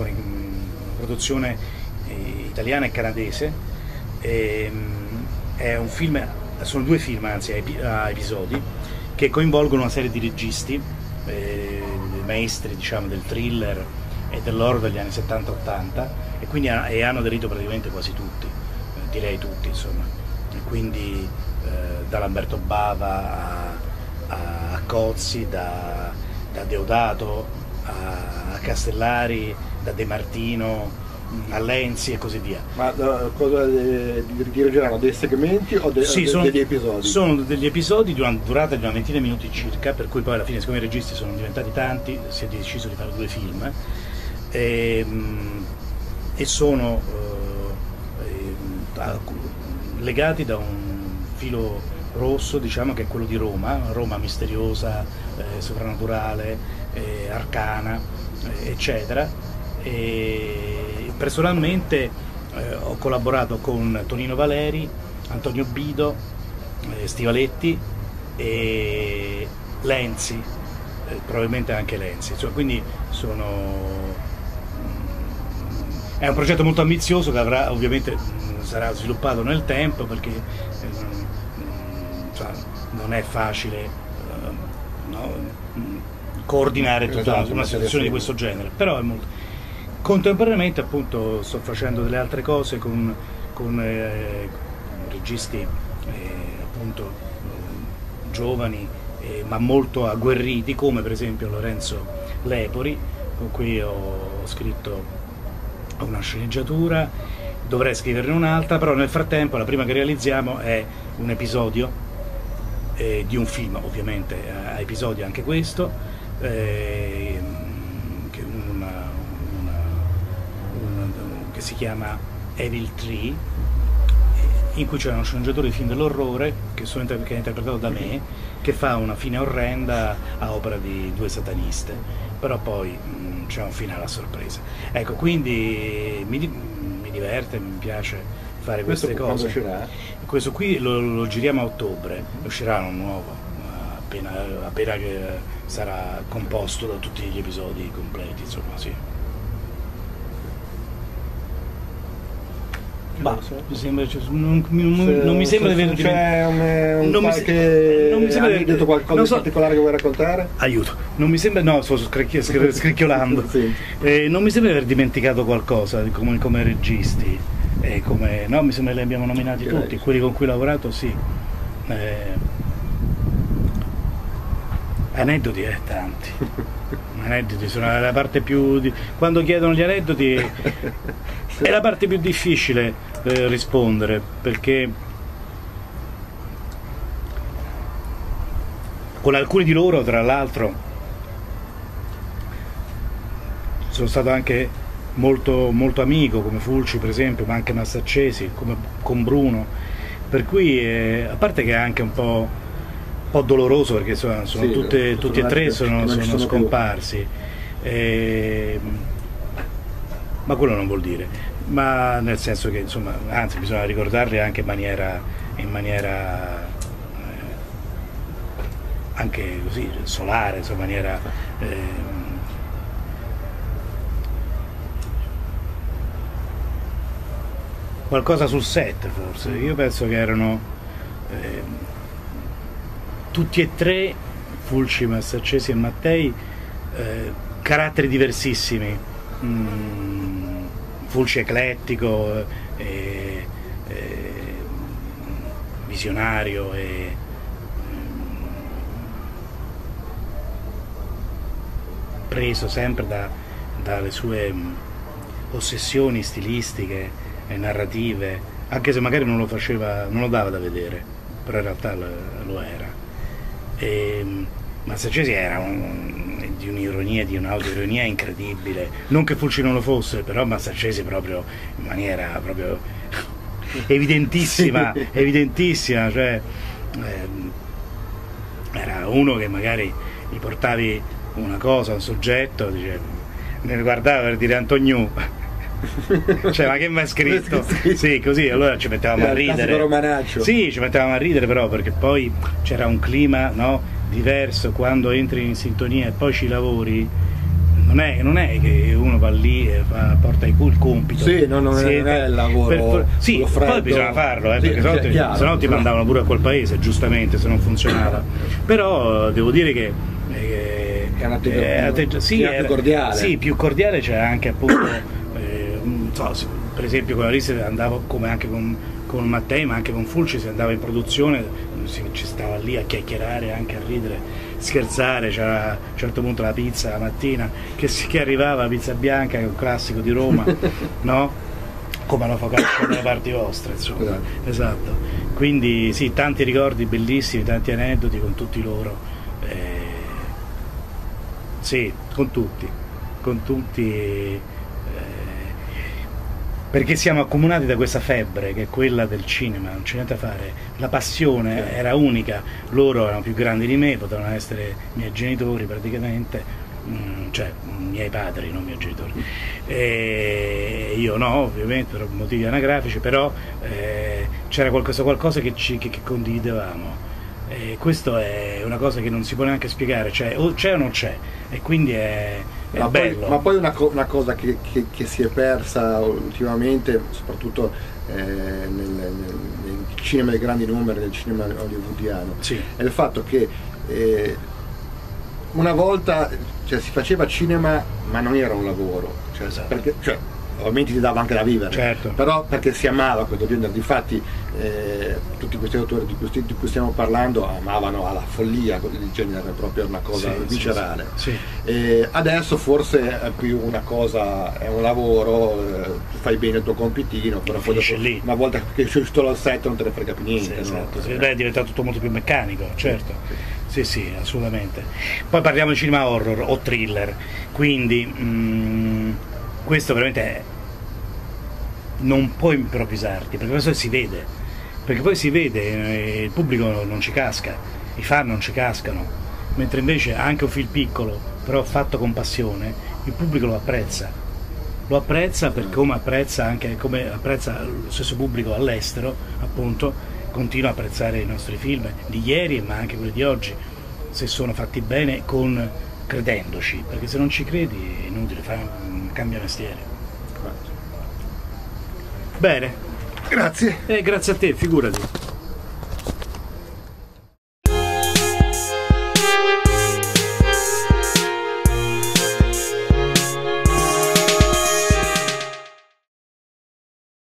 italiana e canadese, è un film, sono due film anzi a episodi, che coinvolgono una serie di registi, maestri diciamo del thriller e dell'horror degli anni 70-80, e quindi hanno aderito praticamente quasi tutti, direi tutti insomma, e quindi da Lamberto Bava a Cozzi, da Deodato a Castellari, da De Martino a Lenzi e così via. Ma cosa dirigeranno? Dei segmenti o degli episodi? Sono degli episodi di una durata di una ventina di minuti circa, per cui poi alla fine, siccome i registi sono diventati tanti, si è deciso di fare due film e sono legati da un filo rosso, diciamo, che è quello di Roma misteriosa, soprannaturale, arcana, eccetera. E personalmente ho collaborato con Tonino Valeri, Antonio Bido, Stivaletti e Lenzi, probabilmente anche Lenzi, insomma, quindi è un progetto molto ambizioso che avrà, ovviamente sarà sviluppato nel tempo, perché non è facile coordinare tutta una situazione di questo genere, però è molto. Contemporaneamente appunto sto facendo delle altre cose con registi appunto giovani ma molto agguerriti, come per esempio Lorenzo Lepori, con cui ho scritto una sceneggiatura, dovrei scriverne un'altra, però nel frattempo la prima che realizziamo è un episodio di un film, ovviamente a episodio anche questo, che si chiama Evil Tree, in cui c'è uno sceneggiatore di film dell'orrore che è interpretato da me, che fa una fine orrenda a opera di due sataniste, però poi c'è un finale a sorpresa. Ecco, quindi mi diverte, mi piace fare queste cose. Quando uscirà? Questo qui lo giriamo a ottobre, uscirà un nuovo, appena che sarà composto da tutti gli episodi completi, insomma, sì. Ma non mi sembra di aver detto qualcosa di particolare che vuoi raccontare? Aiuto, non mi sembra, no, sto scricchiolando. Sì. Non mi sembra di aver dimenticato qualcosa come registi, no, mi sembra che li abbiamo nominati tutti, quelli con cui ho lavorato, sì. Aneddoti, tanti. Aneddoti sono la parte più quando chiedono gli aneddoti è la parte più difficile rispondere, perché con alcuni di loro, tra l'altro, sono stato anche molto, molto amico, come Fulci per esempio, ma anche Massaccesi, come con Bruno, per cui a parte che è anche un po' doloroso, perché sono tutti e tre sono scomparsi, ma quello non vuol dire, ma nel senso che insomma, anzi, bisogna ricordarli anche in maniera anche così solare, insomma, in maniera qualcosa sul set, forse. Io penso che erano tutti e tre, Fulci, Massaccesi e Mattei, caratteri diversissimi. Fulci eclettico, visionario preso sempre dalle sue ossessioni stilistiche e narrative, anche se magari non lo dava da vedere, però in realtà lo era. Massacesi era di un'ironia, di un'autoironia incredibile, non che Fulci non lo fosse, però Massacesi proprio in maniera proprio evidentissima, evidentissima, cioè era uno che magari gli portavi una cosa, un soggetto, ne guardava per dire Antoniù, cioè ma che mi ha scritto? Sì, così, allora ci mettevamo a ridere. Sì, ci mettevamo a ridere, però perché poi c'era un clima, no, diverso quando entri in sintonia e poi ci lavori. Non è che uno va lì e porta il compito. Sì, non è il lavoro. Sì, poi bisogna farlo, sì, perché se no ti mandavano pure a quel paese, giustamente, se non funzionava. Però devo dire che più cordiale. Sì, più cordiale, c'è anche appunto per esempio con Alice andavo, come anche con Mattei, ma anche con Fulci, si andava in produzione, ci stava lì a chiacchierare, anche a ridere, scherzare. C'era a un certo punto la pizza la mattina che arrivava, la pizza bianca, che è un classico di Roma, no? Come la focaccia dalle parti vostre, insomma. Esatto. Quindi sì, tanti ricordi bellissimi, tanti aneddoti con tutti loro. Sì, con tutti, perché siamo accomunati da questa febbre che è quella del cinema, non c'è niente da fare, la passione era unica, loro erano più grandi di me, potevano essere miei genitori praticamente, cioè miei padri, non miei genitori, e io no, ovviamente per motivi anagrafici, però c'era qualcosa che condividevamo. E questo è una cosa che non si può neanche spiegare, cioè o c'è o non c'è, e quindi è bello. Ma poi una cosa che si è persa ultimamente, soprattutto nel cinema dei grandi numeri, nel cinema hollywoodiano, sì, è il fatto che una volta, cioè, si faceva cinema ma non era un lavoro, cioè, esatto, perché, cioè, ovviamente ti dava anche da vivere, certo, però perché si amava questo genere. Difatti tutti questi autori di cui stiamo parlando amavano alla follia il genere, proprio una cosa viscerale. Sì. Adesso forse è più una cosa, è un lavoro, tu fai bene il tuo compitino, però poi dopo, lì, una volta che sei uscito dal set non te ne frega più niente. Sì, esatto, no? è diventato tutto molto più meccanico, certo. Sì, assolutamente. Poi parliamo di cinema horror o thriller, quindi questo veramente non puoi improvvisarti, perché questo si vede, perché poi si vede, il pubblico non ci casca, i fan non ci cascano, mentre invece anche un film piccolo, però fatto con passione, il pubblico lo apprezza perché come apprezza lo stesso pubblico all'estero, appunto, continua a apprezzare i nostri film di ieri, ma anche quelli di oggi, se sono fatti bene, credendoci, perché se non ci credi è inutile, cambia mestiere. Bene, Grazie. Grazie a te, figurati.